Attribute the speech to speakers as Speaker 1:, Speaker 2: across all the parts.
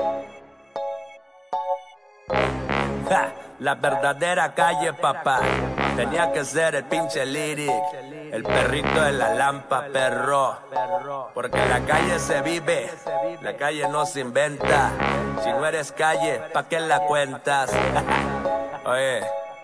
Speaker 1: Ja, la verdadera calle, papá. Tenía que ser el pinche Lyric, el perrito de la lampa, perro. Porque en la calle se vive, la calle no se inventa. Si no eres calle, ¿pa' qué la cuentas? Oye,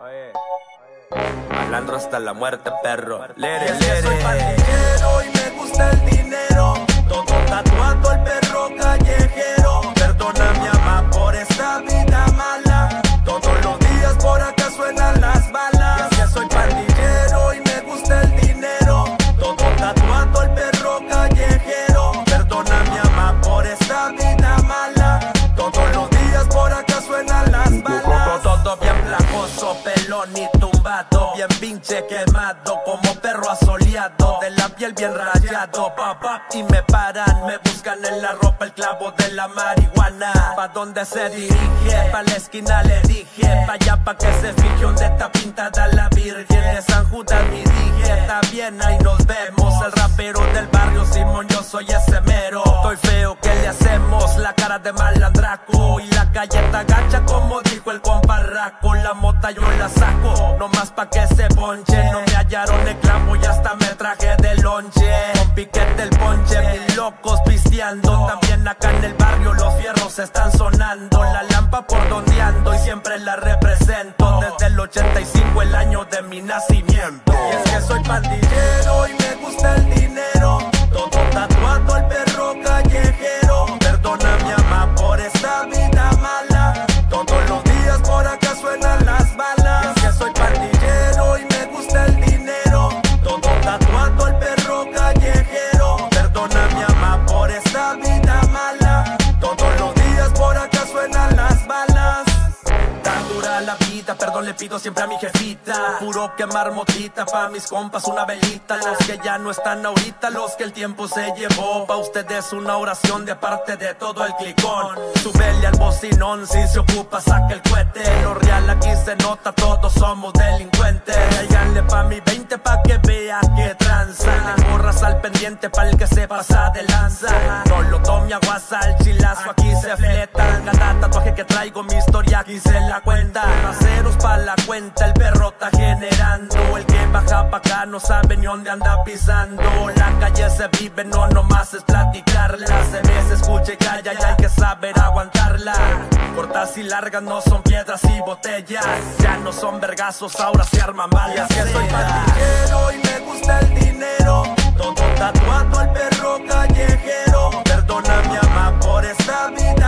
Speaker 1: malandro hasta la muerte, perro. Lere, lere.
Speaker 2: Soy pandillero y me gusta el dinero. Todo tatuado el perro callejero. Perdona mi mamá por esta vida mala. Todos los días por acá suenan las balas. Y es que soy pandillero y me gusta el dinero. Todo tatuado el perro callejero. Perdona mi mamá por esta vida mala. Todos los días por acá suenan las balas. Todo bien placoso, pelón y tumbado. Bien pinche quemado, como perro asoleado. De la piel bien rayado, papá. Y me paran, me buscan en la ropa el clavo de la marihuana. Pa' donde se dirige, pa' la esquina le dije. Pa' allá pa' que se fije donde está pintada la Virgen de San Judas. Mi dije, está bien, ahí nos vemos. El rapero del barrio Simón, yo soy ese mero. Estoy feo, ¿qué le hacemos? La cara de malandraco. Y la calle está gacha como dijo el compa Raco. La mota yo la saco, nomás pa' que se ponche. No me hallaron el clavo y hasta me traje de lonche. Con piquete el ponche, mil locos pisteando. También acá en el barrio los fierros están sonando. La lampa por donde ando y siempre la represento. Desde el 85, el año de mi nacimiento. Y es que soy pandillero y me gusta el dinero. Todo tatuado el perro callejero. Perdona mi mamá por esta vida mala. Todos los días por acá suenan las balas. Y es que soy pandillero y me gusta el dinero. Todo tatuado el perro callejero. Perdona mi mamá por esta vida mala. Todos los días por acá suenan las balas. Tan dura la vida, perdón le pido siempre a mi jefita. Puro quemar motita, pa' mis compas una velita. Los que ya no están ahorita, los que el tiempo se llevó. Pa' ustedes una oración de parte de todo el clicón. Súbele al bocinón, si se ocupa saca el cohete. Lo real aquí se nota, todos somos delincuentes. Lléganle pa' mi 20 pa' que vea que tranza. Le borras al pendiente pa' el que se pasa de lanza. No lo tome a guasa, el chilazo aquí se fleta. Cada tatuaje que traigo mi historia aquí se la cuenta. Raceros pa' la cuenta, el perro está generando. El que baja pa' acá no sabe ni dónde anda pisando. La calle se vive, no nomás es platicarla. Se ve, se escucha y calla y hay que saber aguantarla. Cortas y largas no son piedras y botellas. Ya no son vergazos, ahora se arman balas. Que soy pandillero y me gusta el dinero. Todo tatuado el perro callejero. Perdona mi mamá por esta vida